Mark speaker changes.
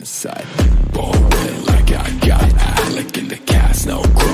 Speaker 1: the side. Ballin' like I got Alec in the cast, no Chrollo.